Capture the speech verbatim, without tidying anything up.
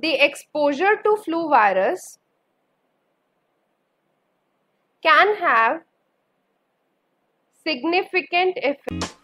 the exposure to flu virus can have significant effects